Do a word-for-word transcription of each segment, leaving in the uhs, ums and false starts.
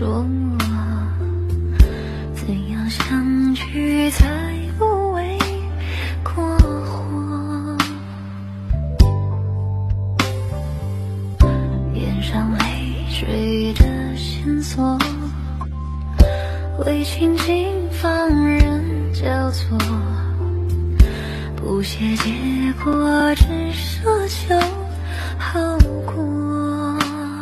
说，怎样相聚才不为过火？眼上泪水的线索，为情境放任交错，不屑结果，只奢求好过。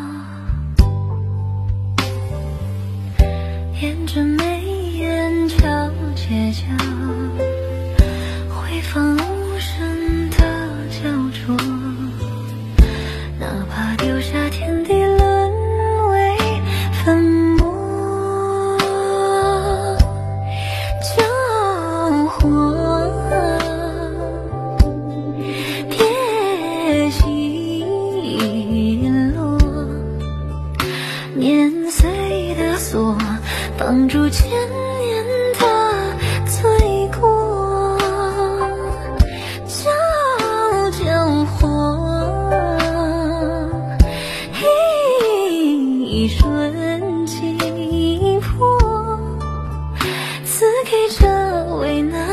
沿着眉眼桥街角，回放无声的焦灼，哪怕丢下天地沦为粉末。救火，别起落，年岁的锁绑住千年的罪过。救救火，一瞬即破，赐给这为难